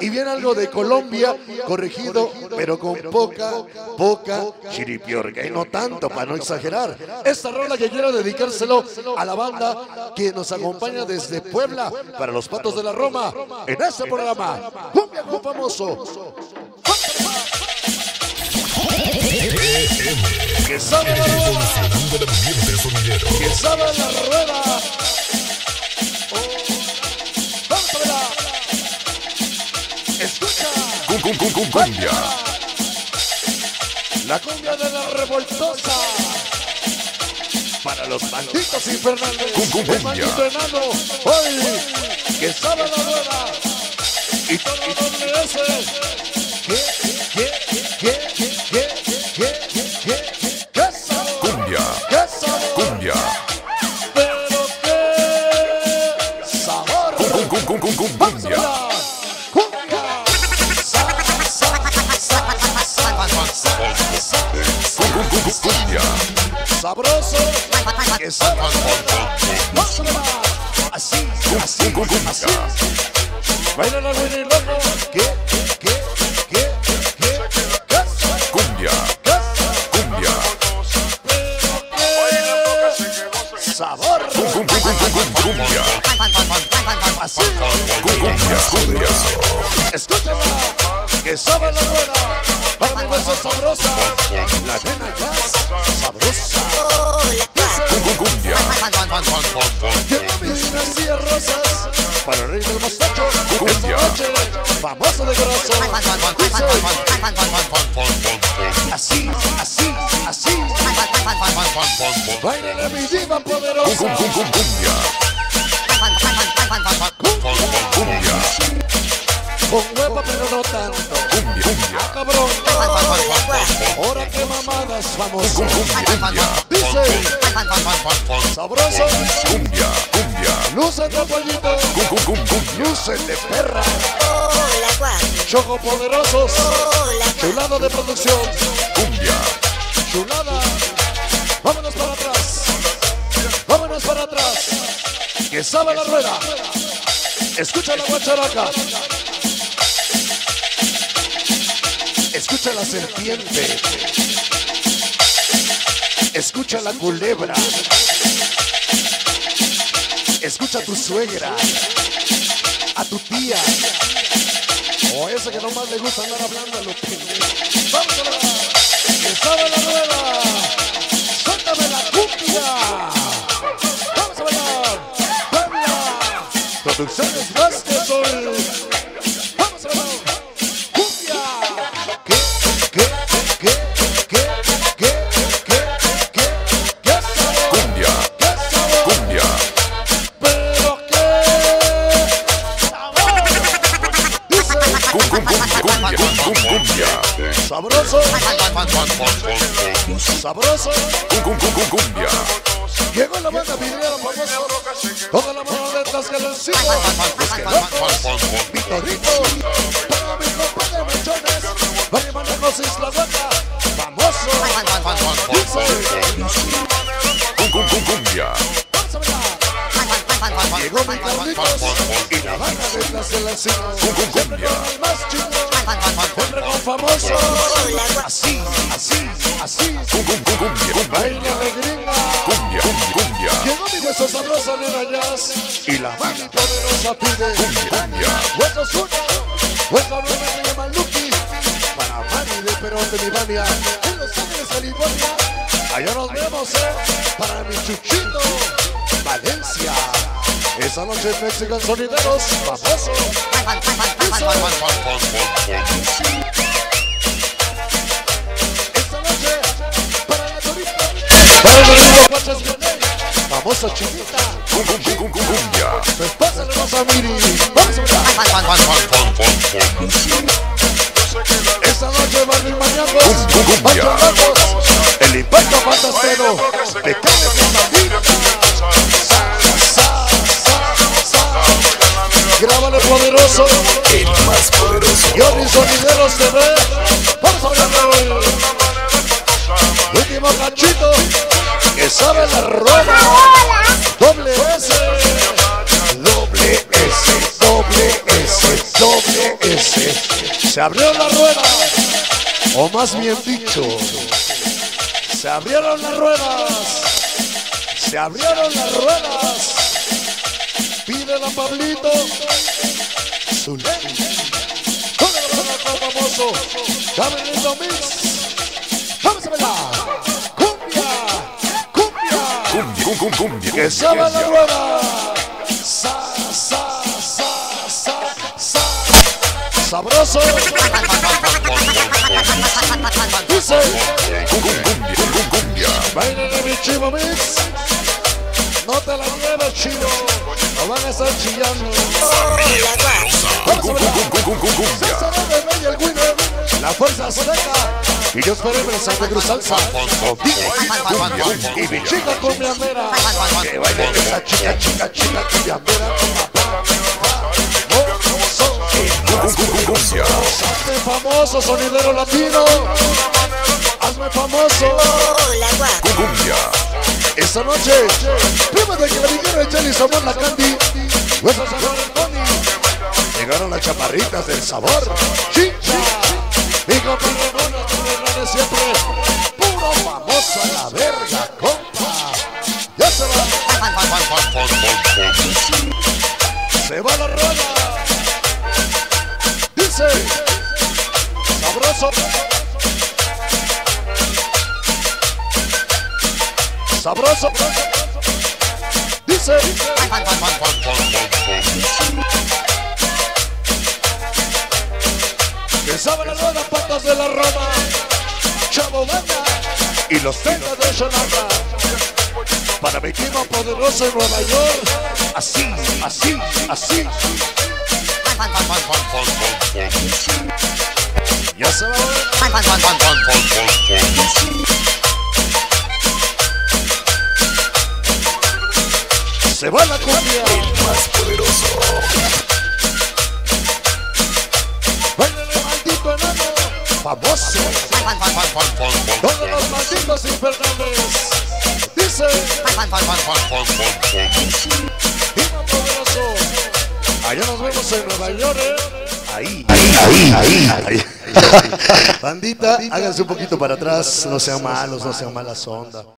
y viene algo de Colombia, corregido, pero con poca chiripiorca, y no tanto, para no exagerar. Esta rola que quiero dedicárselo a la banda que nos acompaña desde Puebla, para los Patos de la Roma, en este programa, Cumbia con Famoso. Que sabe la rueda, que sabe la rueda. Vamos a verla. Escucha. Cumbia. La cumbia de la revoltosa. Para los malditos infernales. El maldito enano. Hoy. Que sabe la rueda. Y todo doble S. Cumbia. Cumbia. Pero qué sabor. Cumbia. Cumbia. Cumbia. Sabroso. Que sabe. Así. Así. Baila la Winnie loco. Cumbia. Cumbia. Sabor. Cumbia. Así. Cumbia. Escúchala. Que sabe la rueda. Para mi beso sabrosa. La nena ya sabrosa. Cumbia. Llegó mi dinastía rosas. Para el rey del mostacho. Cumbia. Esta noche, famoso de corazón. Dice. Así. Baila mi diva poderosa. Cumbia. Cumbia. Con huevo pero no tanto. Cumbia. Ah, cabrón. Ahora que mamadas famosas. Cumbia. Dice. Sabroso. Cumbia. Luces de pollito. Luces de perra. Choco poderosos. Chulada de producción. Cumbia. Chulada. Vámonos para atrás. Que sabe la rueda. Escucha la guacharaca. Escucha la serpiente. Escucha la culebra. Escucha a tu suegra. A tu tía. O ese que nomás le gusta andar hablando a los pendejos. Vamos a ver. Que sabe la rueda. Suéltame la cumbia. Vamos a bailar. Puebla. Producciones Vázquez Sol. Vamos a bailar. Cumbia. ¿Qué sabor? Cumbia. ¿Qué sabor? Cumbia. Pero qué sabor. Dice. Cumbia. Sabroso. Sabroso. Cumbia. Llegó la banda vidriera famosa. Toda la mano detrás que lo encima. Los que locos. Vitorito. Todo mi compa de mechones. Barrio Manejos Isla Huaca. Famoso. Dice. Cumbia. Vamos a bailar. Llegó mi Carlitos. Y la banda detrás que lo encima. Siempre con el más chido. Siempre con famoso. Así. Baila de gringa. Cumbia. Llegó mi hueso sabroso de rayas. Y la mami poderosa pide. Huesos uno. Hueso nueve me llama Lucky. Para Mani de Perón de mi Vania. En Los Ángeles, California. Allá nos vemos, para mi chuchito. Valencia. Esa noche en Mexican Sonideros. Famoso. Esta noche para la turista. Para el amigo Guachas Violet. Famosa chinita. Cumbia. Pues pásale más a Miri. Vamos a bailar. Esta noche van mis mañangos. Machorracos. El impacto fantasmero. Pequeños y malditos. Grábale poderoso. El más poderoso. Johnny Sonideros TV. Vamos a bailar hoy. Último cachito. Que sabe la rola. Doble S. Doble S. Dice, se abrió la rueda, o más bien dicho, se abrieron las ruedas, se abrieron las ruedas. Pídele a Pablito, Zulema, con el famoso, dame el lindo mix, vamos a bailar, cumbia, cumbia, Cumbia. que se va la rueda, sabroso. Dice, Cumbia. baile de mi chivo mix. No te la lleves, chivo. No van a estar chillando. Vamos a bailar. César Bebé y el winner. La fuerza seca. Y yo esperé en Santa Cruz Salsa. Y mi chica cumbiambera. Que baile esa chica cumbiambera. Hazme famoso, sonidero latino. Hazme famoso. Cumbia. Esta noche, prima de que la viñera Jelly somos la Candy. Huesos sabor el Tony. Llegaron las chaparritas del sabor. Chicha. Mi compadre Mono, de siempre. Puro famoso a la verga, compa. Ya se va. Se va la rueda. Dice, sabroso, sabroso, dice, que sabe la rueda, patas de la Roma, Chavo Banda y los temas de Shonaka. Para mi equipo poderoso en Nueva York, así, así, así. Ya se va a ver. Se va la cumbia. El más poderoso. Bailale maldito enano, famoso. Todos los malditos infernales. Dice, Viva poderoso. Allá nos vemos en Nueva York, Ahí. Bandita, háganse un poquito para atrás, no sean malos, no sean malas ondas.